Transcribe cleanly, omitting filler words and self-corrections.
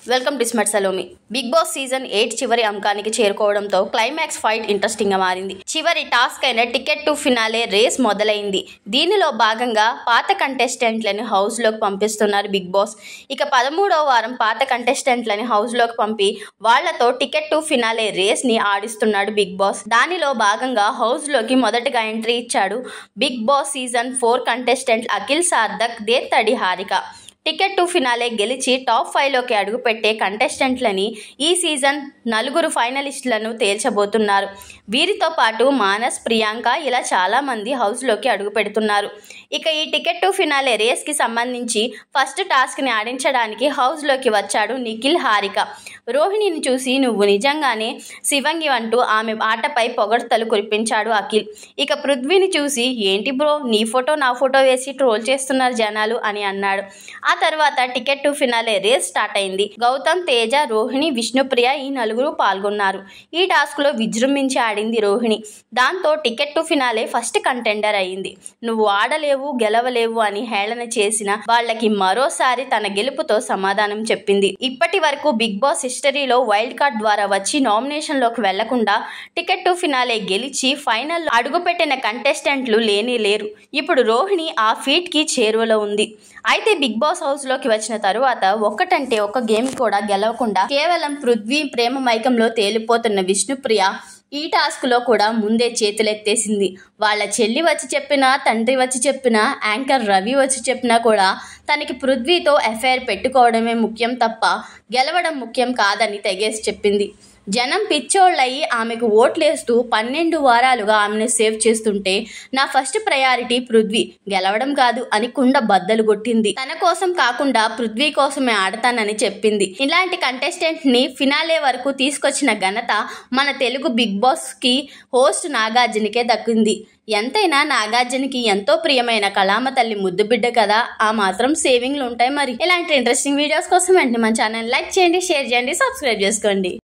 Welcome to smart Salomi. Big boss season 8 చివరి అంకానికి చేరుకోవడంతో క్లైమాక్స్ ఫైట్ ఇంట్రెస్టింగ్ గా మారింది. చివరి టాస్క్ అయిన టికెట్ టు ఫినాలే రేస్ మొదలైంది. దీనిలో భాగంగా పాత కంటెస్టెంట్లను హౌస్ లోకి పంపిస్తున్నారు బిగ్ బాస్. ఇక 13వ వారం పాత కంటెస్టెంట్లని హౌస్ లోకి పంపి వాళ్లతో టికెట్ టు ఫినాలే రేస్ ని ఆడిస్తున్నాడు బిగ్ బాస్. దానిలో భాగంగా హౌస్ లోకి మొదటగా ఎంట్రీ ఇచ్చాడు big boss season 4 contestant Akhil Sarthak, Dethadi Harika. Ticket to finale గెలిచి టాప్ 5లోకి అడుగుపెట్టే కంటెస్టెంట్లని ఈ సీజన్ 4 ఫైనలిస్టులను తేల్చబోతున్నారు. వీరితో పాటు మానస్, ప్రియాంక ఇలా చాలా మంది హౌస్లోకి అడుగు పెడుతున్నారు. ఇక ఈ టికెట్ టు ఫినాలే రేస్కి సంబంధించి ఫస్ట్ టాస్క్ని ఆడించడానికి హౌస్లోకి వచ్చాడు నిఖిల్, హారిక. రోహిణిని చూసి నువ్వు నిజంగానే శివంగి అంటూ ఆమె ఆటపై పొగడ్తలు కురిపించాడు అఖిల్. ఇక పృథ్వీని చూసి ఏంటి బ్రో నీ ఫోటో నా ఫోటో వేసి ట్రోల్ చేస్తున్నారు జనాలు అని అన్నాడు. ఆ తర్వాత ticket to finale race start అయింది. గౌతమ్, తేజ, రోహిణి, విష్ణుప్రియ ఈ నలుగురు పాల్గొన్నారు. ఈ టాస్క్ లో విజృంభించి ఆడింది రోహిణి. దాంతో ticket to finale first contender అయింది. నువ్వు ఆడలేవు, గెలవలేవు అని హేళన చేసిన వాళ్ళకి మరోసారి తన గెలుపుతో సమాధానం చెప్పింది. ఇప్పటి వరకు బిగ్ బాస్ హిస్టరీలో వైల్డ్ కార్డ్ ద్వారా వచ్చి నామినేషన్ లోకి వెళ్లకుండా టికెట్ టు ఫినాలే గెలిచి ఫైనల్ అడుగుపెట్టిన కంటెస్టెంట్లు లేరు. ఇప్పుడు రోహిణి ఆ ఫీట్ కి చేరువలో ఉంది. అయితే బిగ్ బాస్ హౌస్ లోకి వచ్చిన తరువాత ఒక్కటంటే ఒక్క గేమ్ కూడా గెలవకుండా కేవలం పృథ్వీ ప్రేమ మైకంలో తేలిపోతున్న విష్ణుప్రియ ఈ టాస్క్ లో కూడా ముందే చేతులెత్తేసింది. వాళ్ళ చెల్లి వచ్చి చెప్పినా, తండ్రి వచ్చి చెప్పినా, యాంకర్ రవి వచ్చి చెప్పినా కూడా తనకి పృథ్వీతో అఫైర్ పెట్టుకోవడమే ముఖ్యం తప్ప గెలవడం ముఖ్యం కాదని తెగేసి చెప్పింది. జనం పిచ్చోళ్ళయి ఆమెకు ఓట్లేస్తూ 12 వారాలుగా ఆమెను సేవ్ చేస్తుంటే నా ఫస్ట్ ప్రయారిటీ పృథ్వీ, గెలవడం కాదు అని కుండ బద్దలు కొట్టింది. తన కోసం కాకుండా పృథ్వీ కోసమే ఆడతానని చెప్పింది. ఇలాంటి కంటెస్టెంట్ ని ఫినాలే వరకు తీసుకొచ్చిన ఘనత మన తెలుగు బిగ్ బాస్ కి హోస్ట్ నాగార్జునకే దక్కింది. ఎంతైనా నాగార్జునకి ఎంతో ప్రియమైన కళామ తల్లి ముద్దు బిడ్డ కదా, ఆ మాత్రం సేవింగ్లు ఉంటాయి. మరి ఇలాంటి ఇంట్రెస్టింగ్ వీడియోస్ కోసం వెంటనే మన ఛానల్ లైక్ చేయండి, షేర్ చేయండి, సబ్స్క్రైబ్ చేసుకోండి.